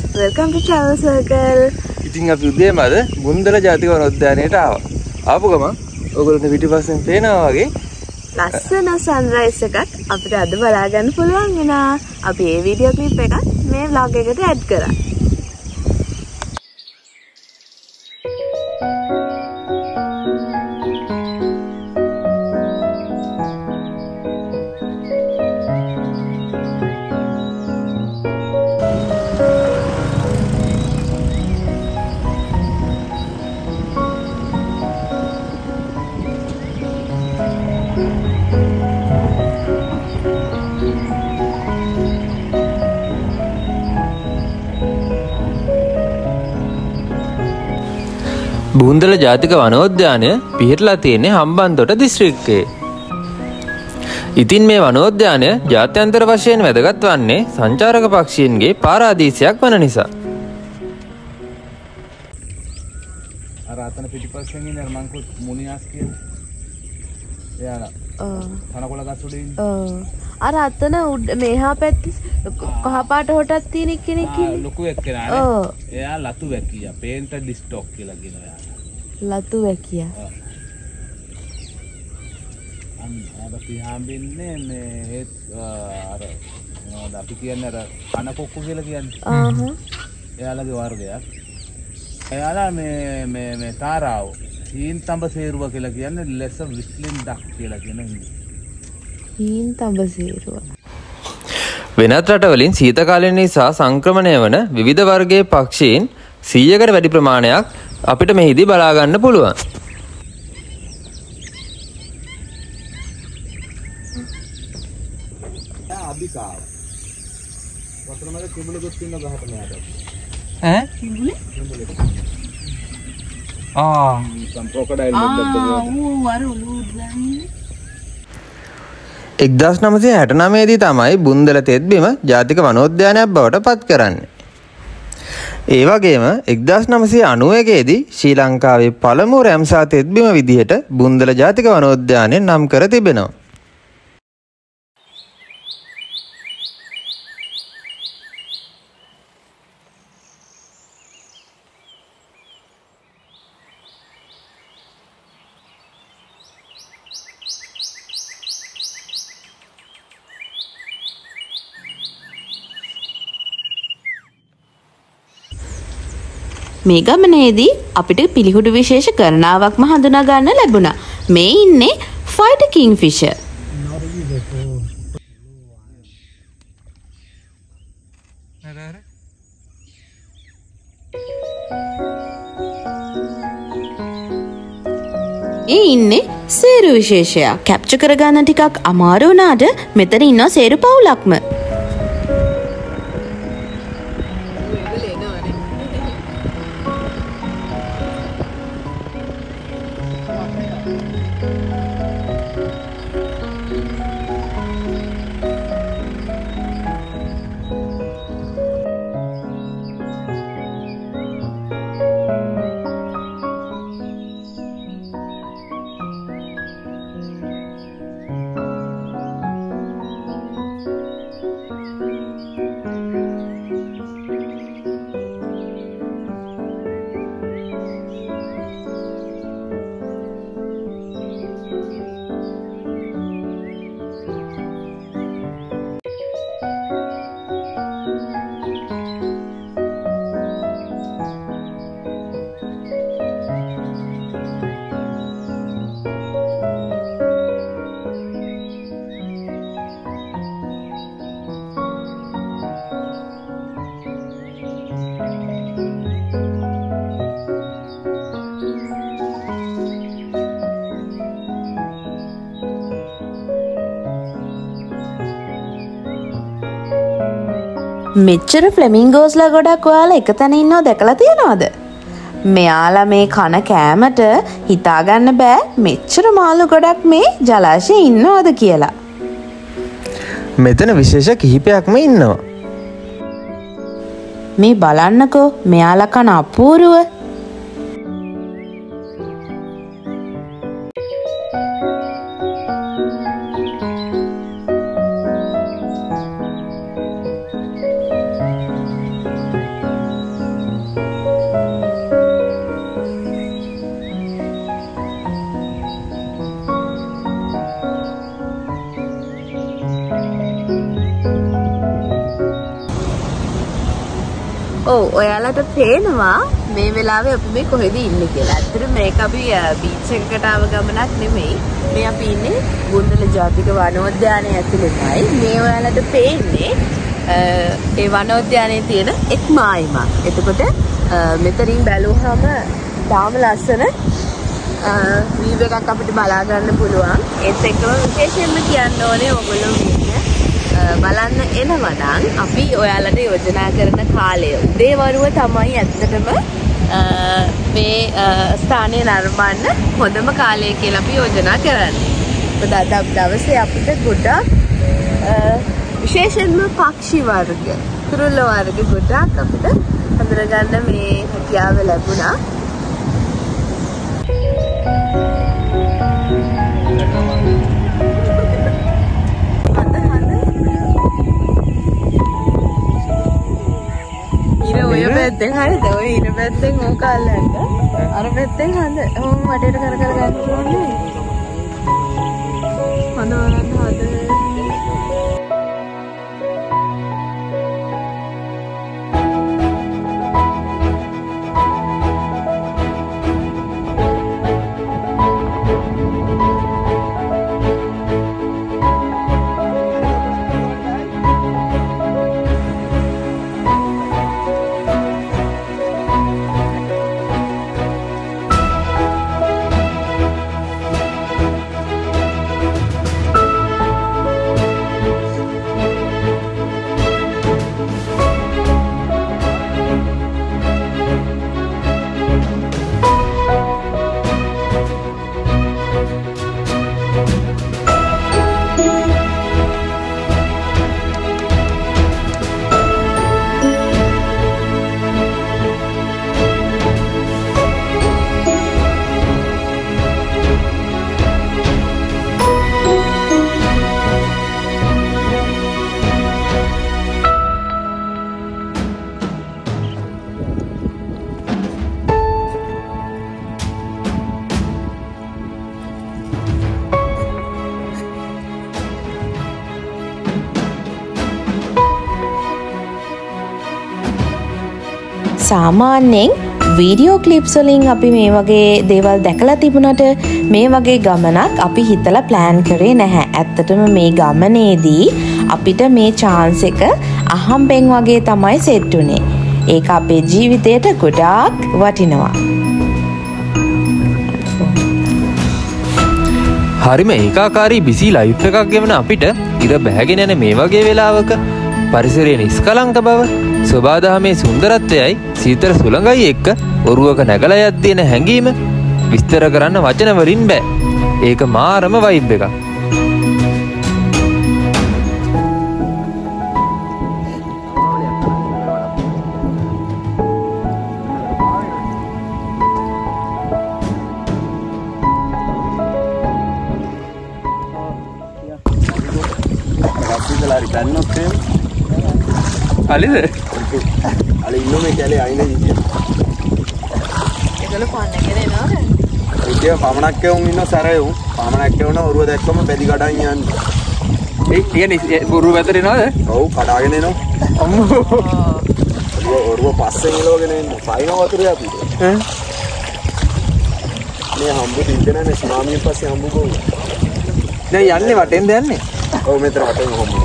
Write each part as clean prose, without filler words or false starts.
welcome to Travel Circle. ඉතින් අපි උදේම අද බුන්දල ජාතික වනෝද්‍යානයට ආවා. ආපු ගමන් ඔයගොල්ලෝ පිටිපස්සෙන් පේනවා වගේ ලස්සන සන්රයිස් එකක් අපිට අද බලා ගන්න පුළුවන් වෙනවා. අපි මේ වීඩියෝ ක්ලිප් එකක් මේ vlog එකට ඇඩ් කරා. බුන්දල ජාතික වනෝද්‍යානය පිහිටලා තියෙන්නේ හම්බන්තොට දිස්ත්‍රික්කයේ. ඉතින් මේ වනෝද්‍යානය ජාත්‍යන්තර වශයෙන් වැදගත් වන්නේ සංචාරක පක්ෂීන්ගේ පාරාදීසයක් වන නිසා. අර අතන පිටිපස්සෙන් ඉන්න මංකුත් මුනියාස් කියන. එයාලා. තනකොළ ගස් උඩ ඉන්නේ. අර අතන මෙහා පැත්තේ කහ පාට හොටක් තියෙන කෙනෙක් ඉන්නේ. ලොකු එක්කෙනා. එයා ලතු වැකියා. පේන්ටර් ඩිස්ටොක් කියලා කියනවා එයා. ලතු වැකියා. අර පියාඹින්නේ මේ අර මොනවද අපි කියන්නේ අර කනකොක්කු කියලා කියන්නේ. එයාලගේ වර්ගයක්. එයාලා මේ තාරාව හීන් තඹ සේරුව කියලා කියන්නේ ලෙස විස්ලින් ඩක් කියලා කියන හින්දා. හීන් තඹ සේරුව. වෙනත් රටවලින් සීත කාලය නිසා සංක්‍රමණය වන විවිධ වර්ගයේ පක්ෂීන් 100කට වැඩි ප්‍රමාණයක් අපිට මෙහිදී බලා ගන්න පුළුවන්. අබිකාව. වතුරමල කිඹුලෙකුත් ඉන්න ගහට මෙයාට. ඈ කිඹුලේ? සම් ක්‍රොකොඩයිල් වර උලුත් ගන්නේ. 1969 දී තමයි බුන්දල තෙත්බිම ජාතික වනෝද්‍යානයක් බවට පත් කරන්නේ. ඒ වගේම 1991 දී ශ්‍රී ලංකාවේ පළමු රැම්සා තෙත්බිම විදිහට බුන්දල ජාතික වනෝද්‍යානය නම් කර තිබෙනවා. මේ ගමනේදී අපිට පිළිහුඩු විශේෂ කරනාවක්ම හඳුනා ගන්න ලැබුණා. මේ ඉන්නේ ෆයිටර් කින්ග්ෆිෂර්. ඒ ඉන්නේ සේරු විශේෂයක්. කැප්චර් කරගන්න ටිකක් අමාරු වුණාට මෙතන ඉන්න සේරු පවුලක්ම. මෙච්චර ෆ්ලෙමින්ගෝස්ලා ගොඩක් ඔයාලා එක තැන ඉන්නව දැකලා තියෙනවද? මෙයාලා මේ කන කෑමට හිතාගන්න බෑ මෙච්චර මාළු ගොඩක් මේ ජලාශයේ ඉන්නවද කියලා. මෙතන විශේෂ කිහිපයක්ම ඉන්නවා. මේ බලන්නකෝ මෙයාලා කන අපූර්ව. ඔව් ඔයාලට පේනවා මේ වෙලාවේ අපි මේ කොහෙද ඉන්නේ කියලා. ඇත්තට මේක අපි බීච් එකකට ආව ගමනක් නෙමෙයි. මේ අපි ඉන්නේ බුන්දල ජාතික වනෝද්‍යානයේ ඇතුළේමයි. මේ ඔයාලට පේන්නේ ඒ වනෝද්‍යානයේ තියෙන එක් මායිමක්. එතකොට මෙතනින් බැලුවහම තාම ලස්සන වීව් එකක් අපිට බලා ගන්න පුළුවන්. ඒත් එක්කම විශේෂයෙන්ම කියන්න ඕනේ ඔයගොල්ලෝ බලන්න එනවා නම් අපි ඔයාලට යෝජනා කරන කාලය උදේ වරුව තමයි ඇත්තටම මේ ස්ථානය නරඹන්න හොඳම කාලය කියලා අපි යෝජනා කරන්නේ. මොකද අද දවසේ අපිට ගොඩක් විශේෂයෙන්ම පක්ෂි වර්ග, කුරුල්ල වර්ග ගොඩක් අපිට හඳුනගන්න මේ හැකියාව ලැබුණා. ඔය පැත්තෙන් හරිද? ඔය ඉර පැත්තෙන් ඕක අල්ලන්න. අර පැත්තෙන් හඳ. ඕම වටේට කර කර ගන්න ඕනේ. හඳ වරන් හද. සාමාන්‍යයෙන් වීඩියෝ ක්ලිප්ස් වලින් අපි මේ වගේ දේවල් දැකලා තිබුණට මේ වගේ ගමනක් අපි හිතලා ප්ලෑන් කරේ නැහැ. ඇත්තටම මේ ගමනේදී අපිට මේ chance එක අහම්බෙන් වගේ තමයි සෙට් උනේ. ඒක අපේ ජීවිතයට ගොඩාක් වටිනවා. හරිම ඒකාකාරී බිසි ලයිෆ් එකක් ගෙවන අපිට ඉර බැහැගෙන යන මේ වගේ වෙලාවක පරිසරයේ නිස්කලංක බව, සබාදහමේ සුන්දරත්වයයි සීතල සුළඟයි එක්ක ඔරුවක නැගලා යද්දී එන හැඟීම විස්තර කරන්න වචන වලින් බෑ. ඒක මාරම වයිබ් එකක්. අලිද? අලි ඉන්නෝ මේ කැලේ අයිනේ ඉන්නේ. ඒගොල්ලෝ පාන්න කරේනවා. ඒකේ පමණක් කෙවුම් ඉන්න සැරයෝ. පමණක් කෙවුන ඔරුව දැක්කම බැදි කඩන් යන්නේ. ඒ කියන්නේ ඔරුව වැතර එනවද? ඔව් කඩාගෙන එනවා. අම්මෝ. ඔරුව පස්සෙන් ඉලවගෙන එන්නේ. පයින් වතුරේ අපි. මේ හම්බු දින්නේ නැහැ සුනාමියෙන් පස්සේ හම්බු ගොල්ලෝ. දැන් යන්නේ වටෙන්ද යන්නේ? ඔව් මෙතන වටෙන් හම්බු.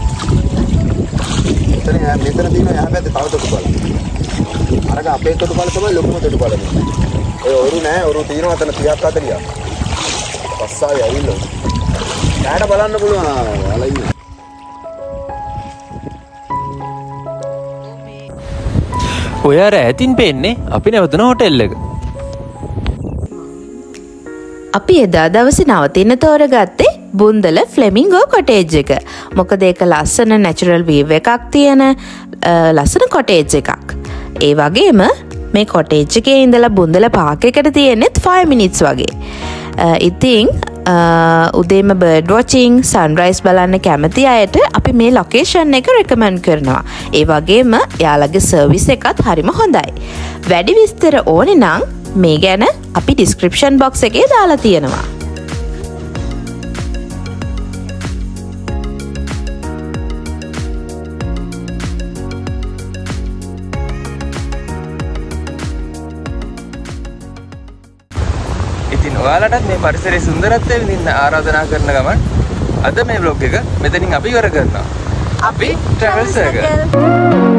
මෙතන තියෙන එහා පැත්තේ තව තොටුපළ. අරක අපේ තොටුපළ තමයි ලොකුම තොටුපළ. ඔය ඔරු නෑ ඔරු තියෙනවා අතන 30ක් 40ක්. පස්සාවේ ඇවිල්ලා. ඩාට බලන්න පුළුවන් අලා ඉන්න. ඔය අර ඇතින් පෙන්නේ අපි නැවතුන හොටෙල් එක. අපි එදා දවසේ නවතින්න තෝරගත්තේ බුන්දල ෆ්ලෙමිංගෝ කොටේජ් එක. මොකද ඒක ලස්සන නැචරල් වීව් එකක් තියෙන ලස්සන කොටේජ් එකක්. ඒ වගේම මේ කොටේජ් එකේ ඉඳලා බුන්දල පාක් එකට තියෙනෙත් 5 minutes වගේ. ඉතින් උදේම බර්ඩ් වොචින් සන්රයිස් බලන්න කැමති අයට අපි මේ ලොකේෂන් එක රෙකමන්ඩ් කරනවා. ඒ වගේම යාළගේ සර්විස් එකත් හරිම හොඳයි. වැඩි විස්තර ඕනේ නම් මේ ගැන අපි ඩිස්ක්‍රිප්ෂන් බොක්ස් එකේ දාලා තියෙනවා. ඔයාලටත් මේ පරිසරයේ සුන්දරත්වය විඳින්න ආරාධනා කරන ගමන් අද මේ vlog එක මෙතනින් අපි ඉවර කරනවා. අපි travel circle